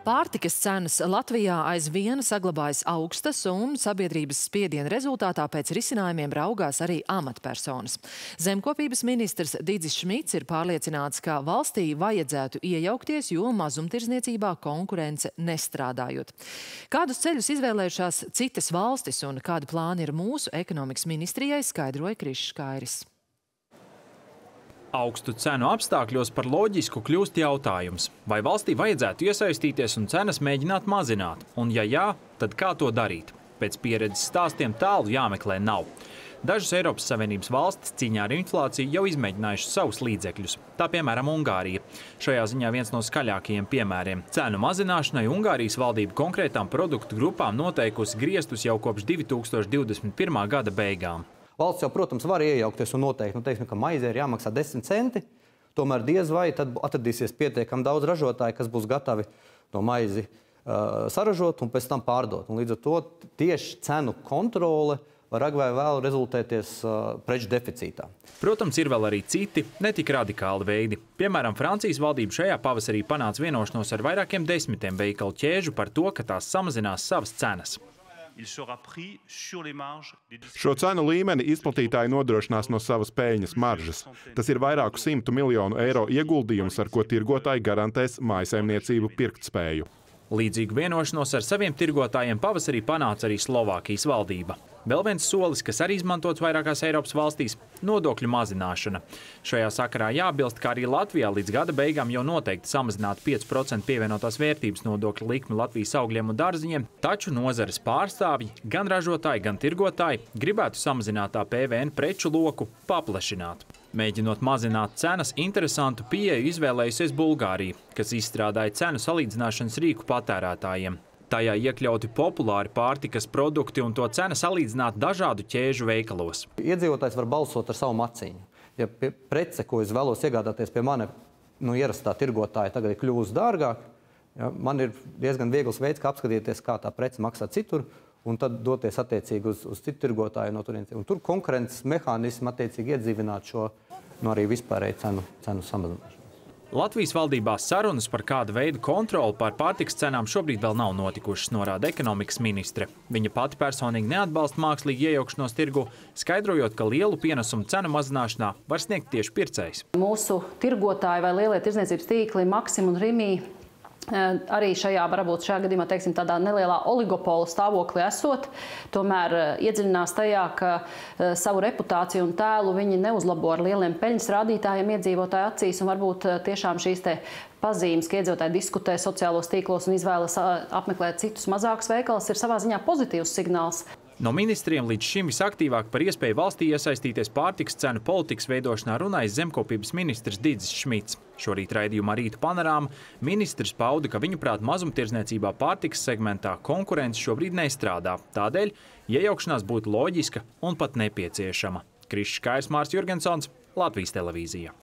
Pārtikas cenas Latvijā aizvien saglabājas augstas un sabiedrības spiediena rezultātā pēc risinājumiem raugās arī amatpersonas. Zemkopības ministrs Didzis Šmits ir pārliecināts, ka valstī vajadzētu iejaukties, jo mazumtirdzniecībā konkurence nestrādājot. Kādus ceļus izvēlējušās citas valstis un kādi plāni ir mūsu ekonomikas ministrijai, skaidroja Krišs Kairis. Augstu cenu apstākļos par loģisku kļūst jautājums, vai valstī vajadzētu iesaistīties un cenas mēģināt mazināt, un ja jā, tad kā to darīt? Pēc pieredzes stāstiem tālu jāmeklē nav. Dažas Eiropas Savienības valstis cīņā ar inflāciju jau izmēģinājušas savus līdzekļus, tā piemēram Ungārija. Šajā ziņā viens no skaļākajiem piemēriem. Cenu mazināšanai Ungārijas valdība konkrētām produktu grupām noteikusi griestus jau kopš 2021. gada beigām. Valsts jau, protams, var iejaukties un noteikt, ka maizē ir jāmaksā 10 centi, tomēr diez vai tad atradīsies pietiekami daudz ražotāju, kas būs gatavi to maizi saražot un pēc tam pārdot. Un līdz ar to tieši cenu kontrole var agrāk vai vēl rezultēties preču deficītā. Protams, ir vēl arī citi, ne tik radikāli veidi. Piemēram, Francijas valdība šajā pavasarī panāca vienošanos ar vairākiem desmitiem veikalu ķēžu par to, ka tās samazinās savas cenas. Šo cenu līmeni izplatītāji nodrošinās no savas peļņas maržas. Tas ir vairāku 100 miljonu eiro ieguldījums, ar ko tirgotāji garantēs mājsaimniecību pirktspēju. Līdzīgu vienošanos ar saviem tirgotājiem pavasarī panāca arī Slovākijas valdība. Vēl viens solis, kas arī izmantots vairākās Eiropas valstīs – nodokļu mazināšana. Šajā sakarā jābilst, ka arī Latvijā līdz gada beigām jau noteikti samazināt 5% pievienotās vērtības nodokļu likmi Latvijas augļiem un dārziņiem, taču nozares pārstāvji, gan ražotāji, gan tirgotāji gribētu samazinātā PVN preču loku paplašināt. Mēģinot mazināt cenas, interesantu pieeju izvēlējusies Bulgārija, kas izstrādāja cenu salīdzināšanas rīku patērētājiem. Tajā iekļauti populāri pārtikas produkti un to cena salīdzināt dažādu ķēžu veikalos. Iedzīvotājs var balsot ar savu maciņu. Ja prece, ko es vēlos iegādāties pie mani ierastā tirgotāja, tagad ir kļuvusi dārgāk, man ir diezgan viegls veids, kā apskatīties, kā tā prece maksā citur, un tad doties attiecīgi uz citu tirgotāju no turienes. Un tur konkurences mehānismi attiecīgi iedzīvināt šo arī vispārēju cenu samazināšanu. Latvijas valdībā sarunas par kādu veidu kontroli pār pārtikas cenām šobrīd vēl nav notikušas, norāda ekonomikas ministre. Viņa pati personīgi neatbalsta mākslīgu iejaukšanos tirgu, skaidrojot, ka lielu pienesumu cenu mazināšanā var sniegt tieši pircējs. Mūsu tirgotāji vai lielie tirdzniecības tīkli Maksim un Rimī arī varbūt šajā gadījumā, teiksim, tādā nelielā oligopola stāvoklī esot, tomēr iedziļinās tajā, ka savu reputāciju un tēlu viņi neuzlabo ar lieliem peļņas rādītājiem iedzīvotāju acīs, un varbūt tiešām šīs te pazīmes, ka iedzīvotāji diskutē sociālos tīklos un izvēlas apmeklēt citus mazākus veikalus, ir savā ziņā pozitīvs signāls. No ministriem līdz šim visaktīvāk par iespēju valstī iesaistīties pārtikas cenu politikas veidošanā runājis zemkopības ministrs Didzis Šmits. Šorīt raidījumā Rīta panorāma ministrs pauda, ka viņuprāt mazumtirdzniecībā pārtikas segmentā konkurence šobrīd nestrādā. Tādēļ iejaukšanās būtu loģiska un pat nepieciešama. Krišs Kairis, Mārs Jurgensons, Latvijas televīzija.